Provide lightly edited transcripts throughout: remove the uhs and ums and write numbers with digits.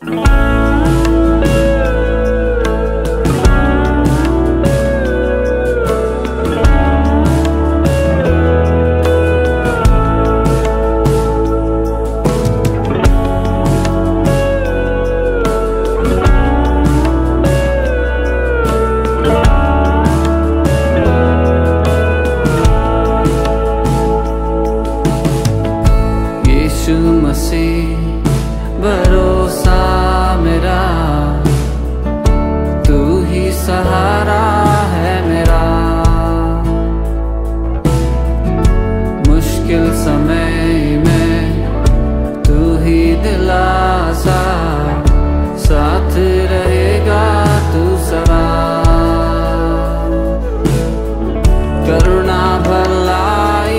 यीशु मसीह भरोसा मेरा, तू ही सहारा है मेरा। मुश्किल समय में तू ही दिलासा, साथ रहेगा तू सदा। करुणा भलाई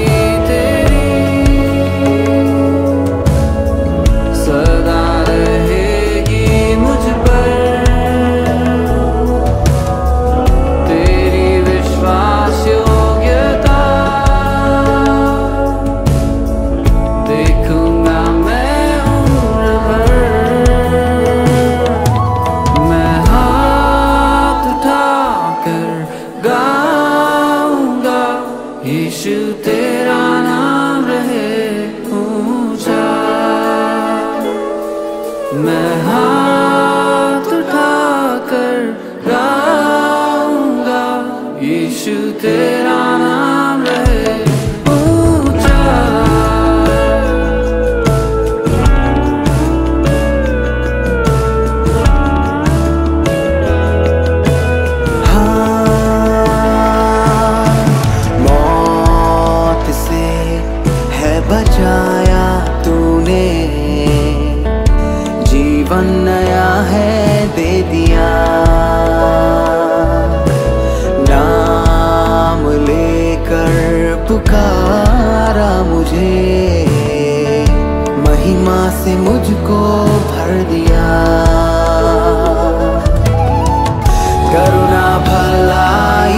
यीशु तेरा नाम रहे ऊंचा। मैं हाथ उठाकर गाऊंगा, यीशु तेरा नाम रहे ऊंचा। बचाया तूने, जीवन नया है दे दिया। नाम लेकर पुकारा मुझे, महिमा से मुझको भर दिया। करुणा भलाई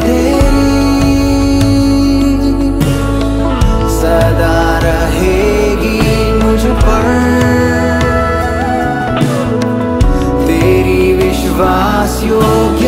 सदा रहेगी मुझ पर, तेरी विश्वास योग्य